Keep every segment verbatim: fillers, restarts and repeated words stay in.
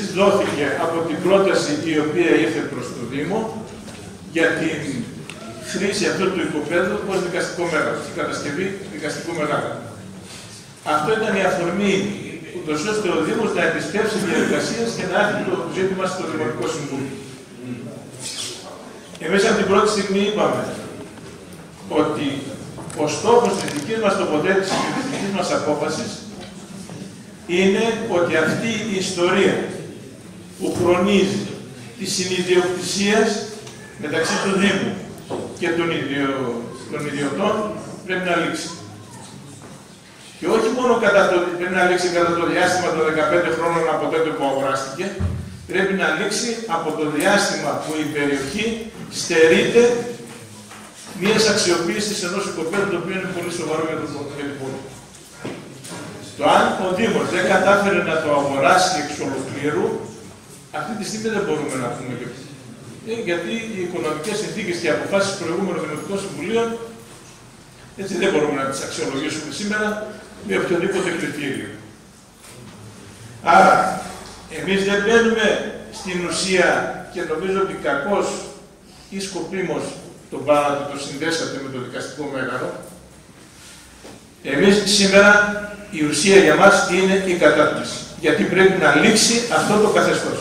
δόθηκε από την πρόταση η οποία ήρθε προς το Δήμο για την χρήση αυτού του οικοπαίδου ως δικαστικό μέγαρο, στην κατασκευή δικαστικού μεγάρου. Αυτό ήταν η αφορμή, ούτως ώστε ο Δήμος να επιστρέψει διαδικασίες και να έρθει το ζήτημα στο Δημοτικό Συμβούλιο. Εμείς από την πρώτη στιγμή είπαμε ότι ο στόχος της δικής μας τοποθέτησης και της δικής μας απόφασης είναι ότι αυτή η ιστορία που χρονίζει τη συνειδιοκτησίας μεταξύ του Δήμου και των, ιδιο... των ιδιωτών πρέπει να λήξει. Και όχι μόνο κατά το... πρέπει να λήξει κατά το διάστημα των δεκαπέντε χρόνων από τότε που αγοράστηκε, πρέπει να λήξει από το διάστημα που η περιοχή στερείται μιας αξιοποίησης ενός οικοπαίδου, το οποίο είναι πολύ σοβαρό για τον πόλη. Το αν ο Δήμος δεν κατάφερε να το αγοράσει εξ ολοκλήρου, αυτή τη στιγμή δεν μπορούμε να πούμε και ε, γιατί οι οικονομικές συνθήκες και οι αποφάσεις προηγούμενων Δημοτικών Συμβουλίων έτσι δεν μπορούμε να τις αξιολογήσουμε σήμερα με οποιοδήποτε κριτήριο. Άρα, εμείς δεν μπαίνουμε στην ουσία και νομίζω ότι κακώς ή σκοπίμως τον πράγμα το συνδέσατε με το δικαστικό μέγαρο. Εμείς σήμερα η ουσία για μας είναι η κατάπτυση. Γιατί πρέπει να λήξει αυτό το καθεστώς.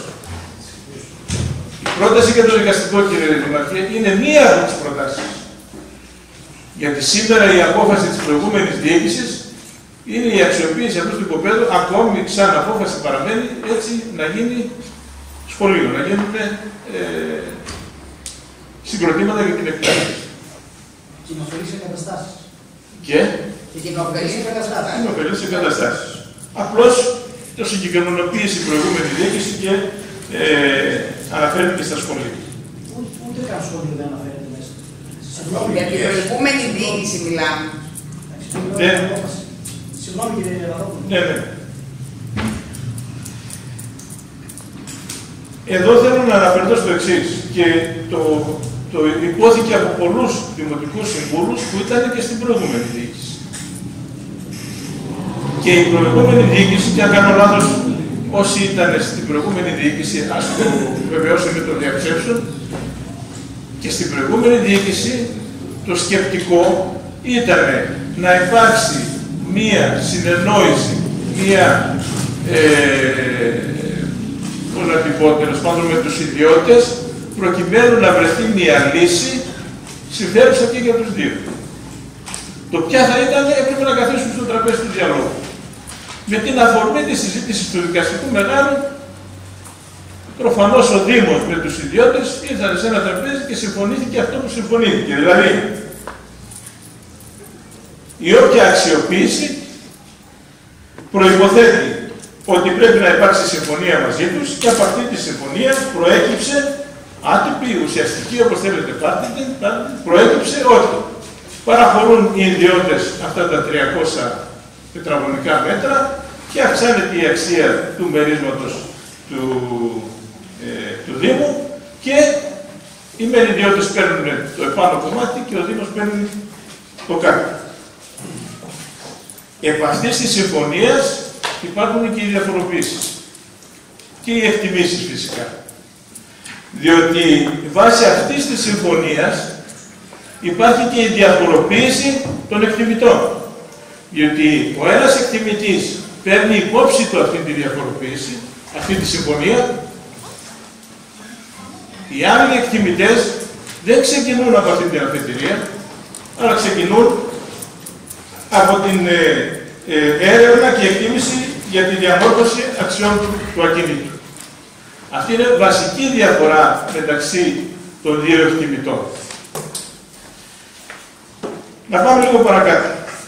Η πρόταση για το δικαστικό, κύριε Δημαρχέ, είναι μία από τις προτάσεις. Γιατί σήμερα η απόφαση της προηγούμενης διοίκησης είναι η αξιοποίηση αυτού του οικοπαίδου, ακόμη σαν απόφαση παραμένει, έτσι να γίνει σχολείο, να γίνουν ε, συγκροτήματα για την εκπαίδευση. Κοινοφελείς εγκαταστάσεις. Και? Και κοινοφελείς εγκαταστάσεις. Κοινοφελείς εγκαταστάσεις. Απλώς το συγκεκριμενοποίησε η προηγούμενη διοίκηση και ε, αναφέρεται στα σχολεία. Ούτε καν σχολείο δεν αναφέρεται μέσα. Για την προηγούμενη διοίκηση μιλάμε. Ναι. Συγγνώμη κύριε Ραδόπουλο. Ναι, ναι. Εδώ θέλω να αναφερθώ στο εξής. Και το, το υπόθηκε από πολλούς δημοτικούς συμβούλους που ήταν και στην προηγούμενη διοίκηση. Και η προηγούμενη διοίκηση, και αν κάνω λάθος, όσοι ήταν στην προηγούμενη διοίκηση, ας το βεβαιώσω με το διαψεύσω, και στην προηγούμενη διοίκηση το σκεπτικό ήταν να υπάρξει μία συνεννόηση, μία ε, πώς να την πω, τέλος πάντων με τους ιδιώτες, προκειμένου να βρεθεί μία λύση συμφέρουσα και για τους δύο. Το ποια θα ήταν, έπρεπε να καθίσουν στο τραπέζι του διαλόγου. Με την αφορμή της συζήτησης του δικαστικού μεγάρου, προφανώς ο Δήμος με τους ιδιώτες ήρθαν σε ένα τραπέζι και συμφωνήθηκε αυτό που συμφωνήθηκε. Δηλαδή, η όποια αξιοποίηση προϋποθέτει ότι πρέπει να υπάρξει συμφωνία μαζί τους και από αυτή τη συμφωνία προέκυψε άτυπη, ουσιαστική, όπως θέλετε πάρτε, προέκυψε ότι παραχωρούν οι ιδιώτες αυτά τα τριακόσια τετραγωνικά μέτρα και αυξάνεται η αξία του μερίσματος του, ε, του Δήμου και οι μεν ιδιώτες παίρνουν το επάνω κομμάτι και ο Δήμος παίρνει το κάτω. Επ' αυτής της συμφωνίας υπάρχουν και οι διαφοροποίησεις και οι εκτιμήσεις φυσικά. Διότι βάσει αυτής της συμφωνίας υπάρχει και η διαφοροποίηση των εκτιμητών. Διότι ο ένας εκτιμητής παίρνει υπόψη του αυτή τη διαφοροποίηση, αυτή τη συμφωνία. Οι άλλοι εκτιμητές δεν ξεκινούν από αυτή την αφετηρία, αλλά ξεκινούν από την ε, ε, έρευνα και εκτίμηση για τη διαμόρφωση αξιών του ακινήτου. Αυτή είναι βασική διαφορά μεταξύ των δύο εκτιμητών. Να πάμε λίγο παρακάτω.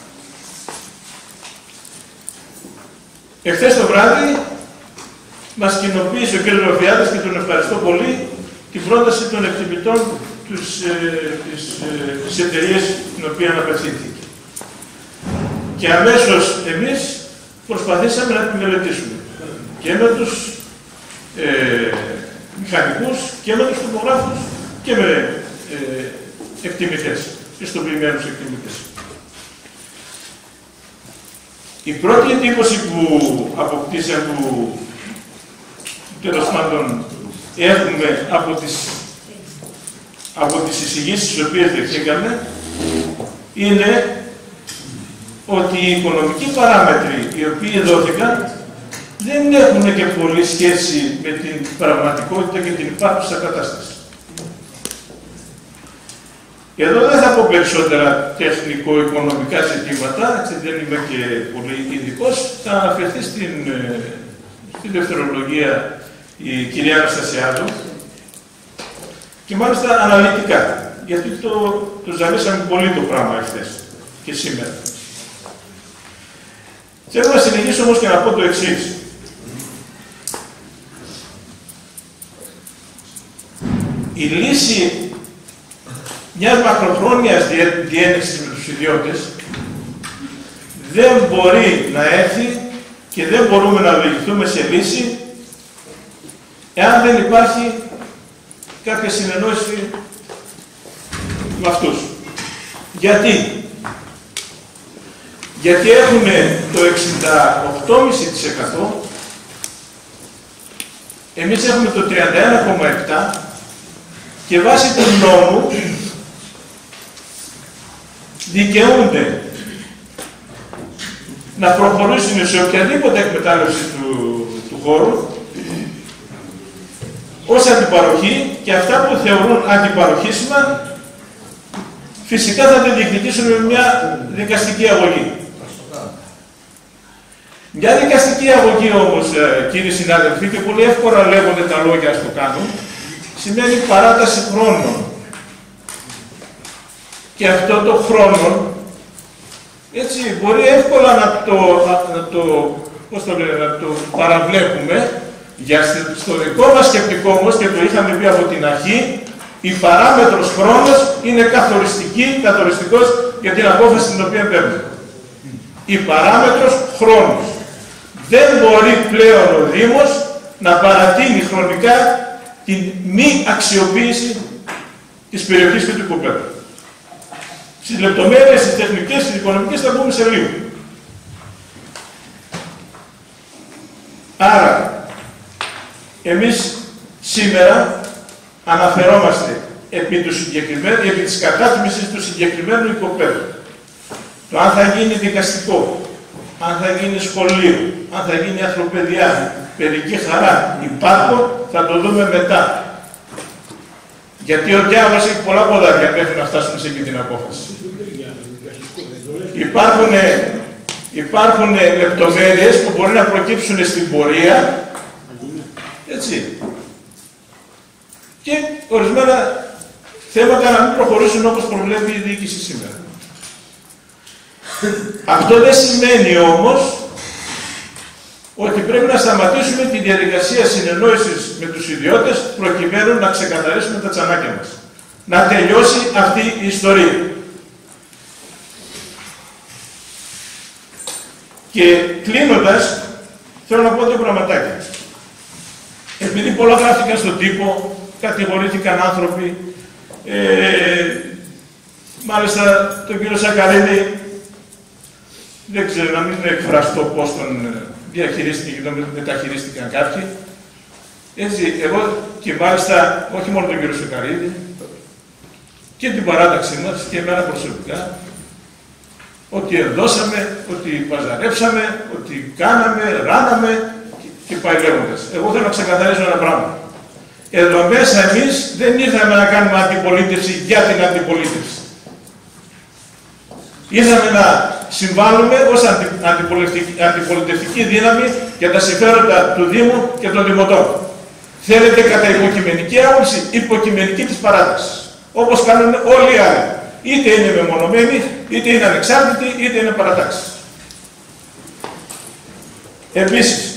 Εχθές το βράδυ μας κοινοποίησε ο κ. Ροφιάδης και τον ευχαριστώ πολύ την πρόταση των εκτιμητών της, ε, της, ε, της εταιρείας την οποία αναπευθύνθηκε. Και αμέσως εμείς προσπαθήσαμε να τη μελετήσουμε και με τους ε, μηχανικούς και με τους τοπογράφους και με ε, εκτιμητές, πιστοποιημένους εκτιμητές. Η πρώτη εντύπωση που αποκτήσαμε, που τέλος πάντων έχουμε από τις, από τις εισηγήσεις τις οποίες δεχθήκαμε, είναι ότι οι οικονομικοί παράμετροι οι οποίοι δόθηκαν δεν έχουν και πολύ σχέση με την πραγματικότητα και την υπάρχουσα κατάσταση. Εδώ δεν θα πω περισσότερα τεχνικο-οικονομικά ζητήματα, έτσι δεν είμαι και πολύ ειδικός, θα αναφερθεί στην, στην δευτερολογία η κυρία Αναστασιάδου και μάλιστα αναλυτικά, γιατί το, το ζαλίσαμε πολύ το πράγμα εχθές και σήμερα. Θέλω να συνεχίσω όμως και να πω το εξής. Η λύση μιας μακροχρόνιας διένεξης με τους ιδιώτες δεν μπορεί να έρθει και δεν μπορούμε να οδηγηθούμε σε λύση εάν δεν υπάρχει κάποια συνεννόηση με αυτούς. Γιατί? Γιατί έχουν το εξήντα οκτώ κόμμα πέντε τοις εκατό, εμείς έχουμε το τριάντα ένα κόμμα επτά τοις εκατό και βάσει του νόμου δικαιούνται να προχωρήσουν σε οποιαδήποτε εκμετάλλευση του, του χώρου ως αντιπαροχή και αυτά που θεωρούν αντιπαροχήσιμα φυσικά θα τα διεκδικήσουν με μια δικαστική αγωγή. Μια δικαστική αγωγή όμως, κύριοι συνάδελφοι, και πολύ εύκολα λέγονται τα λόγια στο κάτω, σημαίνει παράταση χρόνων. Και αυτό το χρόνο, έτσι, μπορεί εύκολα να το, να το, πώς το λένε, να το παραβλέπουμε, για στο δικό μας σκεπτικό όμως, και το είχαμε πει από την αρχή, η παράμετρος χρόνος είναι καθοριστική, καθοριστικός για την απόφαση την οποία παίρνουμε. Η παράμετρος χρόνος. Δεν μπορεί πλέον ο Δήμος να παρατείνει χρονικά την μη αξιοποίηση της περιοχής και του οικοπαίδου. Στις λεπτομέρειες, στις τεχνικές, στις οικονομικές θα πούμε σε λίγο. Άρα, εμείς σήμερα αναφερόμαστε επί, του συγκεκριμένου, επί της κατάτμισης του συγκεκριμένου οικοπαίδου. Το αν θα γίνει δικαστικό, αν θα γίνει σχολείο, αν θα γίνει ανθρωπαιδεία, παιδική χαρά, υπάρχω, θα το δούμε μετά. Γιατί ο διάβολος έχει πολλά ποδάρια μέχρι να φτάσουμε σε εκεί την απόφαση. Υπάρχουν, υπάρχουν λεπτομέρειες που μπορεί να προκύψουν στην πορεία, έτσι. Και ορισμένα θέματα να μην προχωρήσουν όπως προβλέπει η διοίκηση σήμερα. Αυτό δεν σημαίνει όμως ότι πρέπει να σταματήσουμε τη διαδικασία συνεννόησης με τους ιδιώτες προκειμένου να ξεκαθαρίσουμε τα τσανάκια μας. Να τελειώσει αυτή η ιστορία. Και κλείνοντας, θέλω να πω δύο πραγματάκια. Επειδή πολλά γράφτηκαν στον τύπο, κατηγορήθηκαν άνθρωποι, ε, μάλιστα τον κύριο Σακαρίδη, δεν ξέρω, να μην εκφραστώ πώς τον διαχειρίστηκε και τον μεταχειρίστηκαν κάποιοι. Έτσι, εγώ και μάλιστα, όχι μόνο τον κύριο Σακαρίδη, και την παράταξή μας και εμένα προσωπικά, ότι ενδώσαμε, ότι παζαρέψαμε, ότι κάναμε, ράναμε και πάει λέγοντας. Εγώ θέλω να ξεκαθαρίσω ένα πράγμα. Εδώ μέσα εμείς δεν ήρθαμε να κάνουμε αντιπολίτευση για την αντιπολίτευση. Ήρθαμε να συμβάλλουμε ως αντι, αντιπολιτευτική, αντιπολιτευτική δύναμη για τα συμφέροντα του Δήμου και των Δημοτών. Θέλετε κατά υποκειμενική άποψη, υποκειμενική της παράταξης. Όπως κάνουν όλοι οι άλλοι. Είτε είναι μεμονωμένοι, είτε είναι ανεξάρτητοι, είτε είναι παρατάξεις. Επίσης,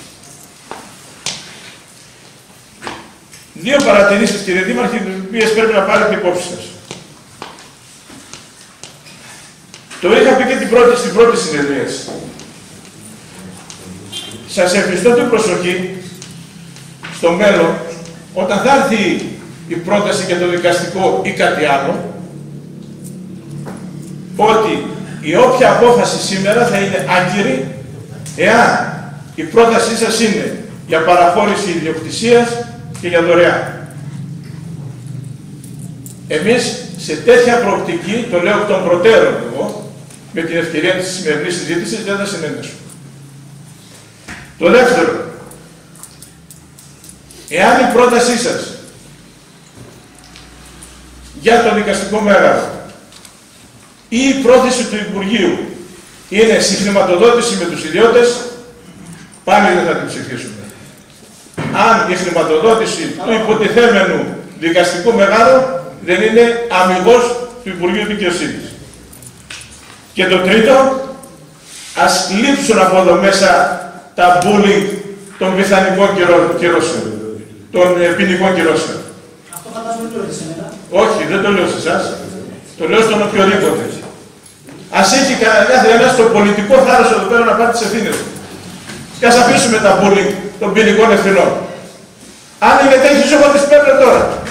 δύο παρατηρήσεις, κύριε Δήμαρχε, τις οποίες πρέπει να πάρετε υπόψη σας. Το είχα πει και την πρώτη, στην πρώτη συνεδρίαση. Σας ευχαριστώ την προσοχή στο μέλλον, όταν θα έρθει η πρόταση για το δικαστικό ή κάτι άλλο, ότι η όποια απόφαση σήμερα θα είναι άγκυρη εάν η πρότασή σας είναι για παραχώρηση ιδιοκτησίας και για δωρεάν. Εμείς σε τέτοια προοπτική, το λέω εκ των προτέρων εγώ, με την ευκαιρία της σημερινής συζήτησης, δεν θα συνενέσουμε. Το δεύτερο, εάν η πρότασή σας για το δικαστικό μέγαρο ή η πρόθεση του Υπουργείου είναι συγχρηματοδότηση με τους ιδιώτες, πάλι δεν θα την ψηφίσουμε. Αν η χρηματοδότηση του υποτιθέμενου δικαστικού μεγάρου δεν είναι αμιγώς του Υπουργείου Δικαιοσύνης. Και το τρίτο, ας λείψουν από εδώ μέσα τα bullying των πιθανικών κυρώσεων, των ποινικών κυρώσεων. Αυτό φαντάζομαι το λέτε σε μένα. Όχι, δεν το λέω σε εσάς. Το λέω στον οποιοδήποτε. Ας έχει κανένα το πολιτικό θάρρος εδώ πέρα να πάρει τις ευθύνες του. Και ας αφήσουμε τα bullying των ποινικών ευθυνών. Αν είναι τέτοιες, εγώ τις παίρνω τώρα.